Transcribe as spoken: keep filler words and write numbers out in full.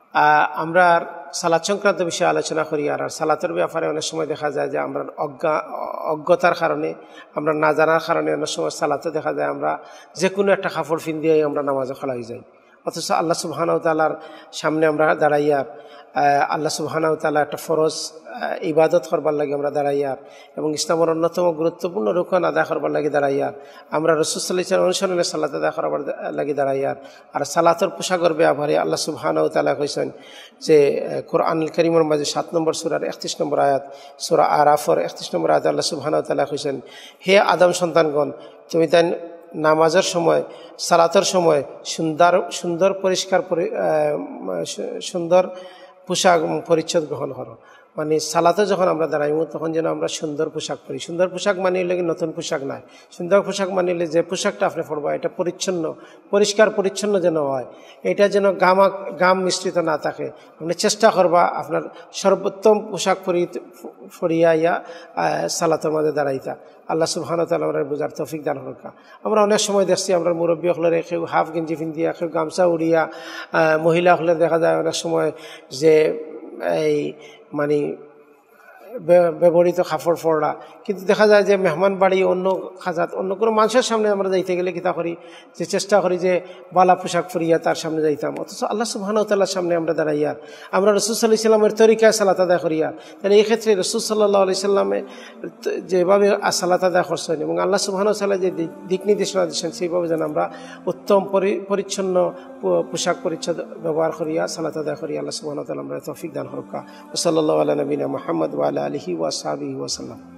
আমরা সালাত সংক্রান্ত বিষয়ে আলোচনা করি। আর সালাতের ব্যাপারে অনেক সময় দেখা যায় যে আমরা অজ্ঞা অজ্ঞতার কারণে, আমরা না জানার কারণে অনেক সময় সালাতে দেখা যায় আমরা যে কোনো একটা কাপড় ফিন দিয়ে আমরা নামাজে খোলাই যাই। অথচ আল্লাহ সুবহানাহু ওয়া তাআলার সামনে আমরা দাঁড়াইয়া আল্লাহ সুবহানাহু ওয়া তাআলা একটা ফরজ ইবাদত করবার লাগে আমরা দাঁড়াইয়ার, এবং ইসলামের অন্যতম গুরুত্বপূর্ণ রুকন আদায় করবার লাগে দাঁড়াইয়ার, আমরা রাসূল সাল্লাল্লাহু আলাইহি ওয়াসাল্লাম অনুসরণে সালাত আদায় করবার লাগে দাঁড়াইয়ার। আর সালাতের পোশাকের ব্যাপারে আল্লাহ সুবহানাহু ওয়া তাআলা কইছেন যে কোরআনুল কারীমের মাঝে সাত নম্বর সূরার একত্রিশ নম্বর আয়াত, সূরা আরাফের একত্রিশ নম্বর আয়াত আল্লাহ সুবহানাহু ওয়া তাআলা কইছেন, হে আদম সন্তানগণ, তুমি তাই নামাজের সময়, সালাতের সময় সুন্দর সুন্দর পরিষ্কার সুন্দর পোশাক পরিচ্ছদ গ্রহণ করো। মানে সালাতে যখন আমরা দাঁড়াইব তখন যেন আমরা সুন্দর পোশাক পরি। সুন্দর পোশাক মানিলে নতুন পোশাক নয়, সুন্দর পোশাক মানিলে যে পোশাকটা আপনি পরবা এটা পরিচ্ছন্ন পরিষ্কার পরিচ্ছন্ন যেন হয়, এটা যেন গামা গাম মিশ্রিত না থাকে। আপনি চেষ্টা করবা আপনার সর্বোত্তম পোশাক পরি পরিয়া ইয়া সালাতের মাঝে দাঁড়াইতা। আল্লাহ সুবহানাহু ওয়া তাআলা আমরা বুঝার তৌফিক দান করুক। আমরা অনেক সময় দেখছি আমরা মুরব্বী হলে কেউ হাফ গেঞ্জি পিন্ধিয়া, কেউ গামছা উড়িয়া, মহিলা হলে দেখা যায় অনেক সময় যে এই মানে ব্যবহৃত কাপড় পরা, কিন্তু দেখা যায় যে মেহমান বাড়ি অন্য খাজাত অন্য কোনো মানুষের সামনে আমরা যাইতে গেলে কিতা করি যে চেষ্টা করি যে বালা পোশাক পরিয়া তার সামনে যাইতাম। অথচ আল্লাহ সুবহানাহু ওয়া তাআলার সামনে আমরা দাঁড়াইয়ার, আমরা রাসূল সাল্লাল্লাহু আলাইহি সাল্লামের তরিকায় সালাত আদায় করিয়ার। তাহলে এই ক্ষেত্রে রাসূল সাল্লাল্লাহু আলাইহি সাল্লামে যেভাবে সালাত আদায় করছেন এবং আল্লাহ সুবহানাহু ওয়া তাআলা যে দিক নির্দেশনা দিচ্ছেন সেইভাবে যেন আমরা উত্তম পরিচ্ছন্ন পোশাক পরিচ্ছদ ব্যবহার করিয়া সালাত আদায় করি। আল্লাহ সুবহানাহু ওয়া তাআলা আমরা তৌফিক দান করুক। সাল্লাল্লাহু আলা নবিনা মুহাম্মদ ওয়া আলা আলিহি ওয়া আসহাবিহি ওয়া সাল্লাম।